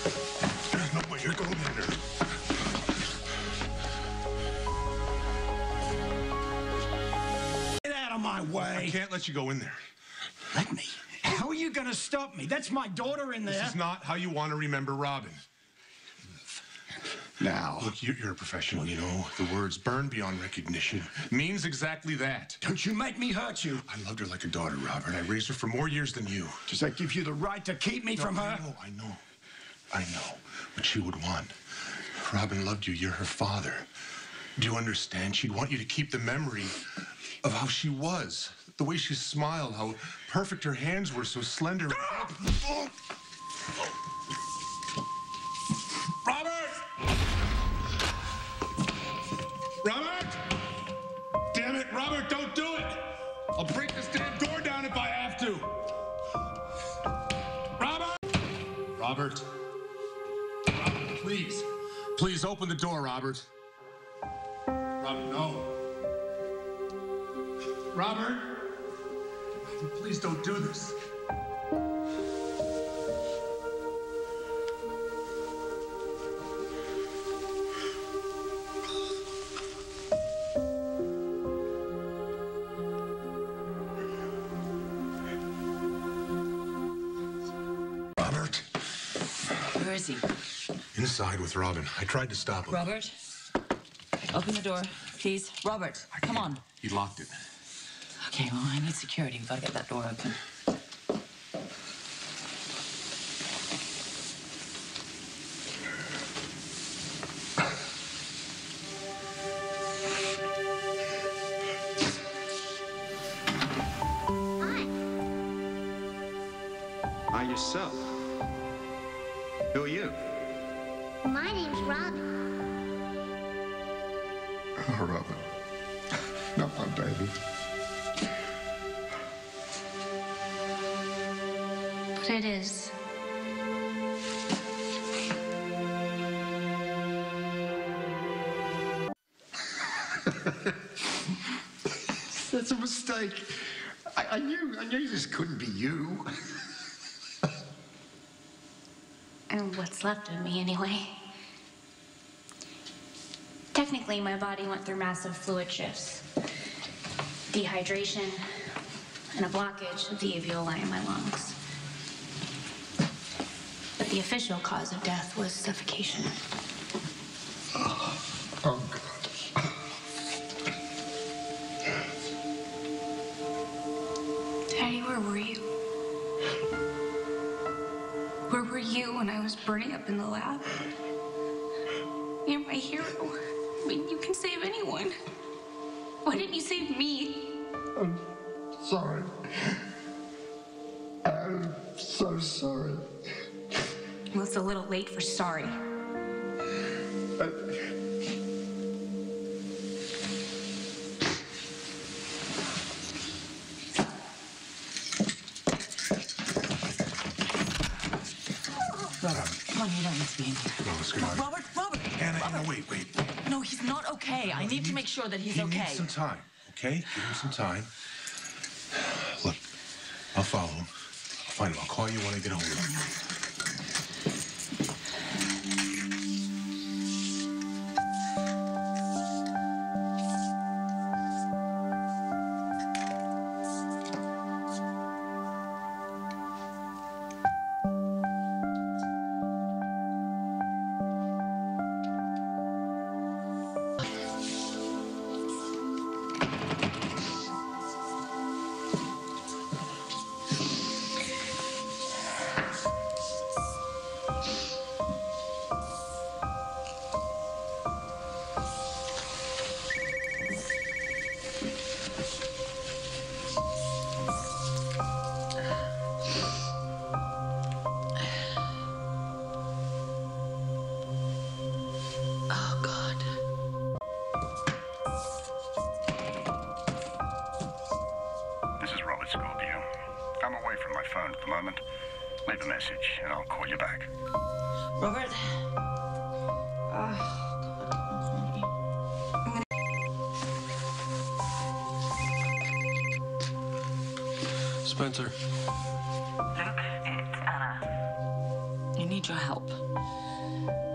There's no way you're going in there. Get out of my way. I can't let you go in there. Let me? How are you going to stop me? That's my daughter in there. This is not how you want to remember Robin. Now. Look, you're a professional, you know. The words burn beyond recognition means exactly that. Don't you make me hurt you. I loved her like a daughter, Robert. I raised her for more years than you. Does that give you the right to keep me from her? I know what she would want. Robin loved you. You're her father. Do you understand? She'd want you to keep the memory of how she was. The way she smiled, how perfect her hands were, so slender. Robert! Robert! Damn it, Robert, don't do it! I'll break this damn door down if I have to. Robert! Robert, please. Please open the door, Robert. Robert, no. Robert! Please don't do this. Robert? Where is he? Inside with Robin. I tried to stop him. Robert? Open the door, please. Robert, come on. He locked it. Okay, well, I need security. We've got to get that door open. Hi, yourself. Who are you? My name's Robin. Oh, Robin. Not my baby. But it is. That's a mistake. I knew this couldn't be you. And what's left of me, anyway. Technically, my body went through massive fluid shifts. Dehydration and a blockage of the alveoli in my lungs. But the official cause of death was suffocation. Oh, God. Daddy, where were you? Where were you when I was burning up in the lab? You're my hero. I mean, you can save anyone. Why didn't you save me? I'm sorry. I'm so sorry. Well, it's a little late for sorry. Robert, come on, you don't need to be in here. Come on, let's get out. Robert! Anna, Robert. Anna, wait. No, he's not okay. I need to make sure that he's okay. He needs some time, okay? Give him some time. Look, I'll follow him. I'll find him. I'll call you when I get home. Oh, God. This is Robert Scorpio. I'm away from my phone at the moment. Leave a message and I'll call you back. Robert? Spencer. Luke, it's Anna. I need your help.